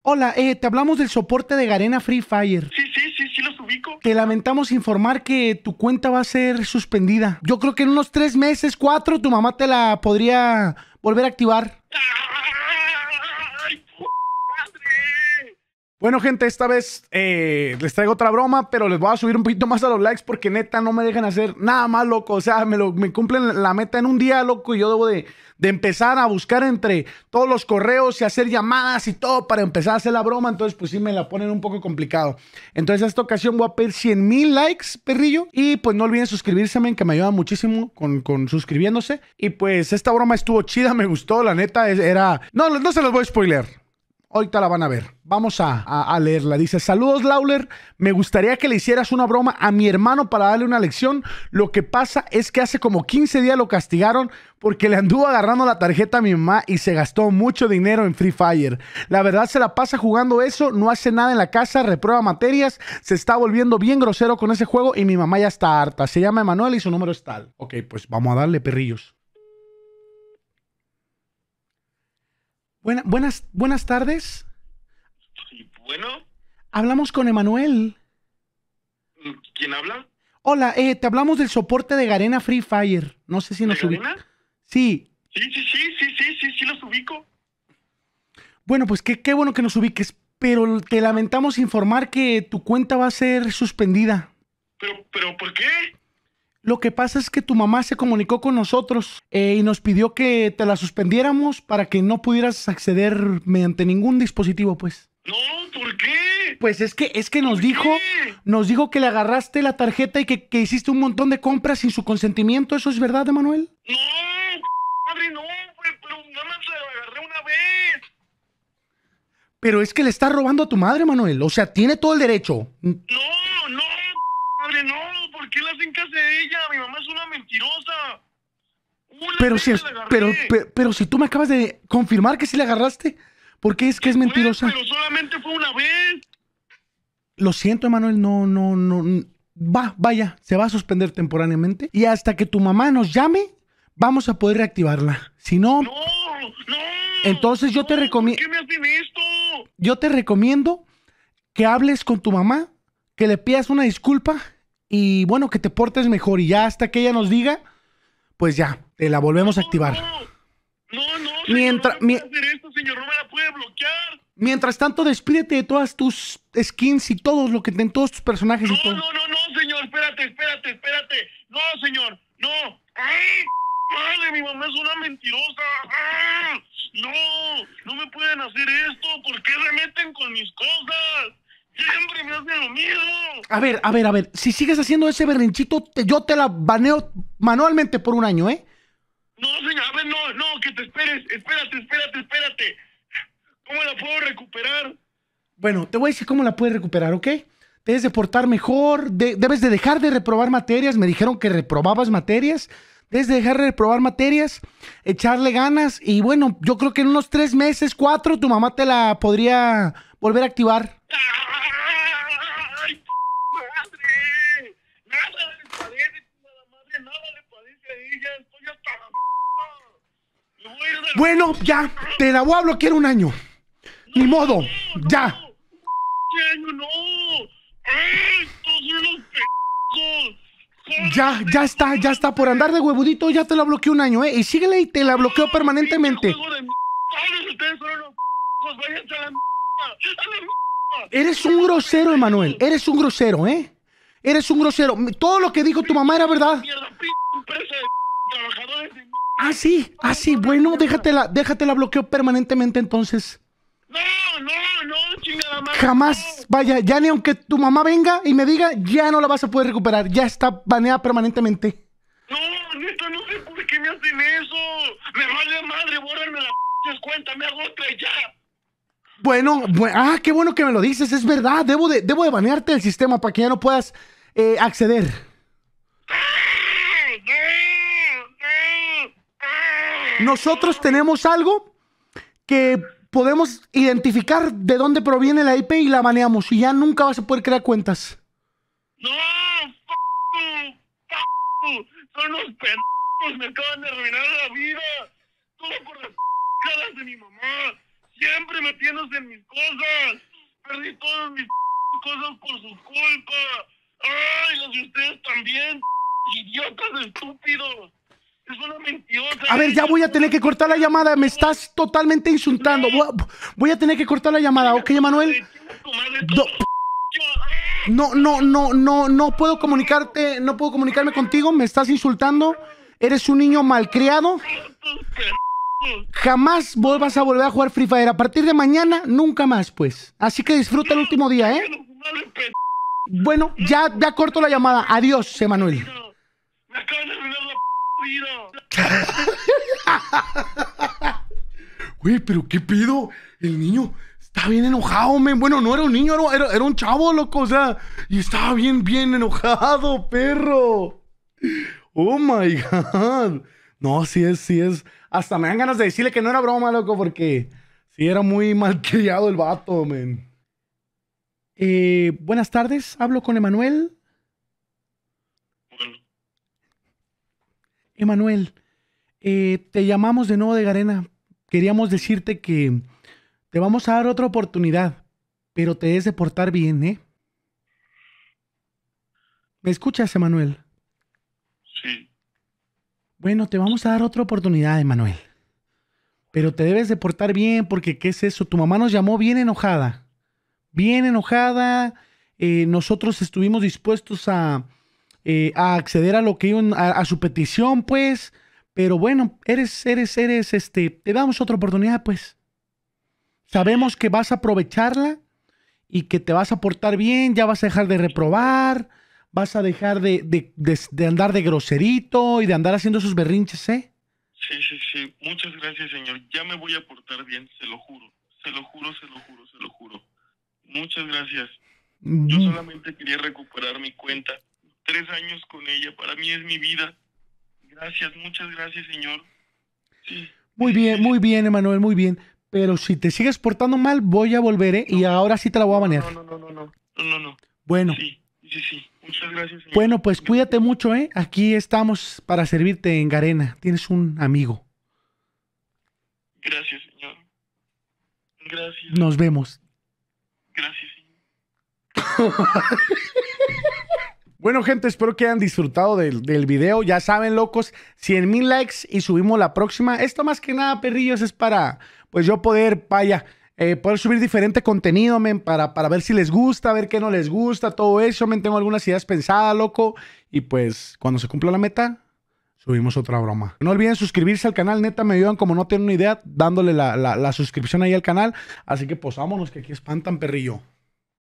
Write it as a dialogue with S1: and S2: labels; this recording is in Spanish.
S1: Hola, te hablamos del soporte de Garena Free Fire.
S2: Sí, los ubico.
S1: Te lamentamos informar que tu cuenta va a ser suspendida. Yo creo que en unos 3 meses, 4, tu mamá te la podría volver a activar.
S2: ¡Ay, madre!
S1: Bueno, gente, esta vez les traigo otra broma, pero les voy a subir un poquito más a los likes porque neta no me dejan hacer nada más, loco. O sea, me cumplen la meta en un día, loco, y yo debo de empezar a buscar entre todos los correos y hacer llamadas y todo para empezar a hacer la broma. Entonces, pues sí, me la ponen un poco complicado. Entonces, esta ocasión voy a pedir 100,000 likes, perrillo. Y pues no olviden suscribirse, men, que me ayuda muchísimo con suscribiéndose. Y pues esta broma estuvo chida, me gustó, la neta, era... No se los voy a spoiler. Ahorita la van a ver. Vamos a leerla. Dice: saludos, Lawler. Me gustaría que le hicieras una broma a mi hermano para darle una lección. Lo que pasa es que hace como 15 días lo castigaron porque le anduvo agarrando la tarjeta a mi mamá y se gastó mucho dinero en Free Fire. La verdad se la pasa jugando eso, no hace nada en la casa, reprueba materias, se está volviendo bien grosero con ese juego y mi mamá ya está harta. Se llama Emanuel y su número es tal. Ok, pues vamos a darle, perrillos. Buenas tardes.
S2: Y bueno,
S1: Hablamos con Emanuel.
S2: ¿quién habla?
S1: Hola, te hablamos del soporte de Garena Free Fire. No sé si
S2: ¿De
S1: nos ubica.
S2: Garena?
S1: Sí.
S2: Sí, los ubico.
S1: Bueno, pues qué bueno que nos ubiques, pero te lamentamos informar que tu cuenta va a ser suspendida.
S2: ¿Pero por qué?
S1: Lo que pasa es que tu mamá se comunicó con nosotros y nos pidió que te la suspendiéramos para que no pudieras acceder mediante ningún dispositivo, pues.
S2: No, ¿por qué?
S1: Pues es que nos
S2: ¿Por
S1: dijo,
S2: qué?
S1: nos dijo que le agarraste la tarjeta y que hiciste un montón de compras sin su consentimiento. ¿Eso es verdad, Emanuel?
S2: No, madre, no, güey, pero nada más la agarré una vez.
S1: Pero es que le estás robando a tu madre, Manuel. O sea, tiene todo el derecho.
S2: No, madre, no, ¿por qué la hacen caso de ella? Mi mamá es una mentirosa. Una
S1: Pero
S2: vez
S1: si,
S2: la agarré.
S1: pero si tú me acabas de confirmar que sí le agarraste, ¿por qué es que es mentirosa?
S2: Pero solamente fue una vez.
S1: Lo siento, Emanuel, no. Vaya, se va a suspender temporalmente. Y hasta que tu mamá nos llame, vamos a poder reactivarla. Si no,
S2: No,
S1: entonces
S2: ¿por qué me hacen esto?
S1: yo te recomiendo que hables con tu mamá, que le pidas una disculpa y bueno, que te portes mejor. Y ya hasta que ella nos diga, pues ya, te la volvemos a activar.
S2: Señor,
S1: Mientras,
S2: no me puede hacer esto, señor, no me la puede bloquear.
S1: mientras tanto, despídete de todas tus skins y todo lo que ten, todos tus personajes y todo.
S2: No, señor, espérate. No, señor, no. ¡Ay, madre, mi mamá es una mentirosa! ¡Ah! No me pueden hacer esto. ¿Por qué se meten con mis cosas? Siempre me hacen lo mismo.
S1: A ver. Si sigues haciendo ese berrinchito, yo te la baneo manualmente por un año, ¿eh?
S2: No, señor, a ver, no, que te esperes. Espérate. ¿Cómo la puedo recuperar?
S1: Bueno, te voy a decir cómo la puedes recuperar, ¿ok? Debes de portar mejor, debes de dejar de reprobar materias. Me dijeron que reprobabas materias. Debes de dejar de reprobar materias, echarle ganas. Y bueno, yo creo que en unos 3 meses, 4, tu mamá te la podría volver a activar.
S2: ¡Ay, madre! Nada le parece, chingada madre, nada le parece a ella. Estoy hasta la me voy a ir de la...
S1: Bueno, ya, te la voy a bloquear un año. Ni modo, ya.
S2: ¡Qué año no! ¡Ay, estos son los
S1: Ya está. Por andar de huevudito, ya te la bloqueé un año, ¿eh? Y síguele y te la bloqueo permanentemente.
S2: Todos ustedes son unos váyanse a la
S1: Eres un grosero, Emanuel. Eres un grosero, ¿eh? Eres un grosero. Todo lo que dijo tu mamá era verdad.
S2: mierda, empresa de trabajadores de
S1: Ah, sí. Bueno, déjatela bloqueo permanentemente entonces.
S2: chingada madre.
S1: Jamás, vaya, ya ni aunque tu mamá venga y me diga, ya no la vas a poder recuperar. Ya está baneada permanentemente.
S2: Neta, no sé por qué me hacen eso. Me vale madre, bórrenme la cuenta, me hago otra y ya.
S1: Bueno, qué bueno que me lo dices, es verdad. Debo de banearte el sistema para que ya no puedas acceder. Nosotros tenemos algo que podemos identificar de dónde proviene la IP y la baneamos. Y ya nunca vas a poder crear cuentas.
S2: No, son los pendejos, me acaban de arruinar la vida. Todo por las caras de mi mamá. Siempre me tienes en mis cosas. Perdí todas mis cosas por su culpa. Ay, las de ustedes también. Idiotas estúpidos. Es una mentirosa.
S1: A ver, ya voy a tener que cortar la llamada. Me estás totalmente insultando. Voy a tener que cortar la llamada, ¿ok, Emanuel? No puedo comunicarte, no puedo comunicarme contigo. Me estás insultando. Eres un niño malcriado. Jamás vas a volver a jugar Free Fire. A partir de mañana, nunca más, pues. Así que disfruta el último día, ¿eh? Bueno, ya corto la llamada. Adiós, Emanuel.
S2: Me acaban de arruinar la vida.
S1: Güey, pero ¿qué pido? El niño está bien enojado, men. Bueno, no era un niño, era un chavo, loco, o sea. Y estaba bien enojado, perro. Oh, my God. No, sí es. Hasta me dan ganas de decirle que no era broma, loco, porque sí era muy malcriado el vato, men. Buenas tardes, hablo con Emanuel.
S2: Bueno,
S1: Emanuel, te llamamos de nuevo de Garena. Queríamos decirte que te vamos a dar otra oportunidad, pero te debes de portar bien, ¿eh? ¿Me escuchas, Emanuel?
S2: sí.
S1: Bueno, te vamos a dar otra oportunidad, Emanuel. Pero te debes de portar bien porque, ¿qué es eso? Tu mamá nos llamó bien enojada. Bien enojada. Nosotros estuvimos dispuestos a acceder a lo que iban, a su petición, pues. Pero bueno, te damos otra oportunidad, pues. Sabemos que vas a aprovecharla y que te vas a portar bien, ya vas a dejar de reprobar, vas a dejar de andar de groserito y de andar haciendo esos berrinches, ¿eh?
S2: Sí. Muchas gracias, señor. Ya me voy a portar bien, se lo juro. Se lo juro. Muchas gracias. Yo solamente quería recuperar mi cuenta. 3 años con ella, para mí es mi vida. Gracias, muchas gracias, señor. Sí.
S1: Muy bien, Emanuel, muy bien. Pero si te sigues portando mal, voy a volver, ¿eh? No. Y ahora sí te la voy a banear.
S2: No.
S1: Bueno.
S2: Sí. Muchas gracias, señor.
S1: Bueno, pues cuídate mucho, ¿eh? Aquí estamos para servirte en Garena. Tienes un amigo.
S2: Gracias, señor. Gracias.
S1: Nos vemos.
S2: Gracias, señor.
S1: Bueno, gente, espero que hayan disfrutado del video. Ya saben, locos, 100,000 likes y subimos la próxima. Esto más que nada, perrillos, es para, pues yo poder subir diferente contenido, men, para ver si les gusta, ver qué no les gusta, todo eso, men. Tengo algunas ideas pensadas, loco. Y pues, cuando se cumpla la meta, subimos otra broma. No olviden suscribirse al canal, neta, me ayudan como no tienen una idea, dándole la suscripción ahí al canal. Así que, pues, vámonos, que aquí espantan, perrillo.